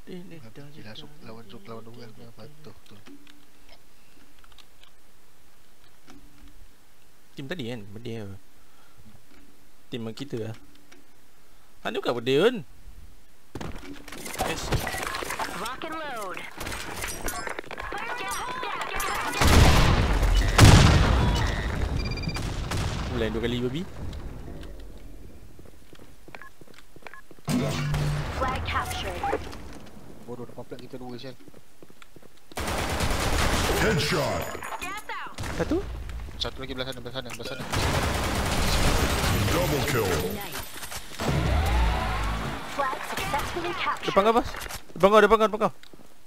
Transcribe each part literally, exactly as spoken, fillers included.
Gila, Zuk lawan Zuk lawan dua apa tuh tuh. Tim tadi kan, berdeh apa? Tim kita lah. Kan dia bukan berdeh kan? Yes. Rock and load. Mulai dua kali babi. Flag captured. Bodoh depan flag kita dua sel. Headshot. Satu? Satu lagi belah sana, belah sana, belah sana. Double kill. Flag successfully captured. Depan kau, Bas. Depan kau, depan kau, depan kau.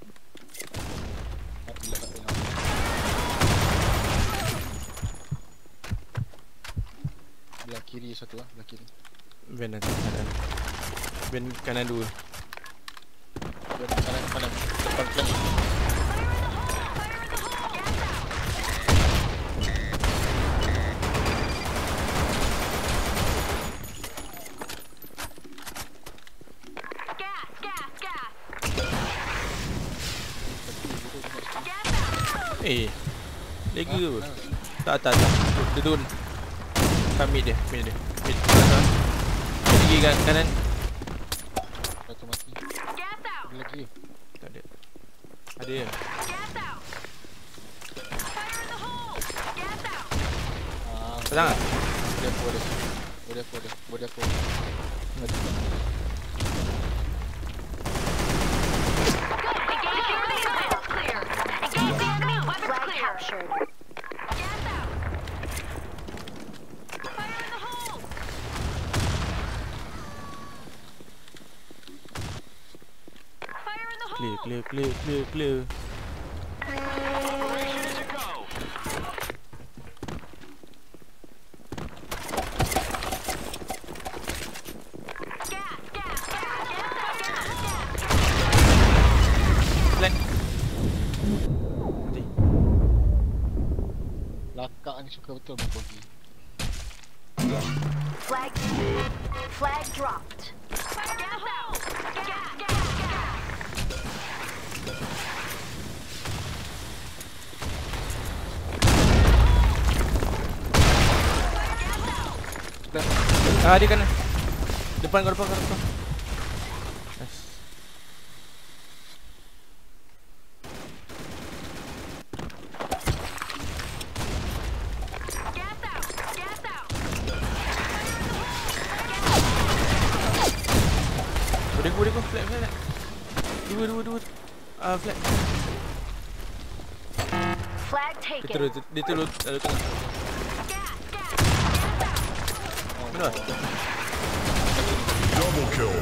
Belah kiri satu lah, belah kiri. Van nanti kanan. Van kanan dua. Belah kanan, kanan. Depan flag. Eh, lega ke? Tak, tak, tak. Dia turun. Kat mid dia, mid dia. Mid. Kanan. Lagi kat kanan. Satu mati. Ada lagi. Tak ada. Ada ya? Ah, Pasang tak? boleh aku, boleh. Boleh aku, boleh. Boleh aku. Flag captured. Clear, clear, clear, clear, clear. Flag. Mati. Lakak ni suka betul main pergi. Flag. Flag dropped. Ah, dia kanan. Depan kau, depan kau, depan. Nice. Boleh go, boleh go. Flag, flag, flag. Dua, dua, dua. Ah, flag. Flag Dia taken. terus, dia terus lalu tengah. Mana? Double kill.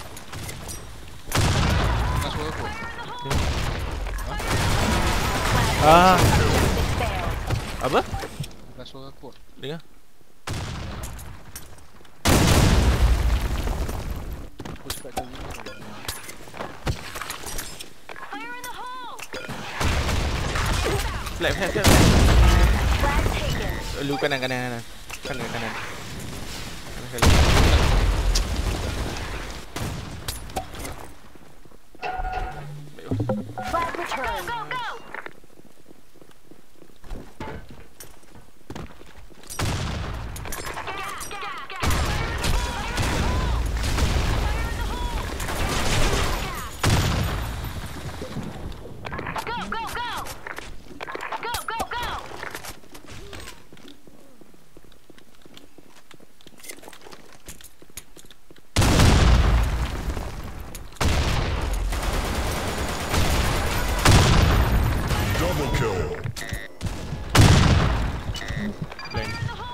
Nak suara aku. Ah, Failed. apa? Nak suara aku. Dengar. Aku cakap tadi. Flag, flag, flag. Flag taken. Lu kanan, kanan, kanan. Kanan, kanan. Kanan sekali. Flag returned. Double kill. Blind.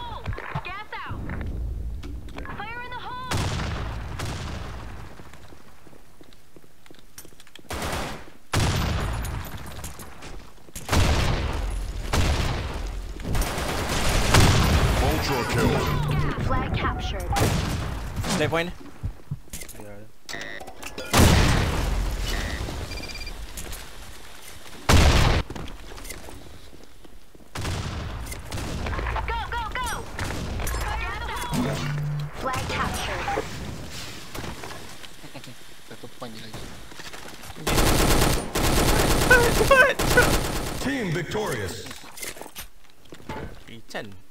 Ultra kill. Flag captured. Flag point. Flag captured. Satu point je lagi. What? Team victorious. Chan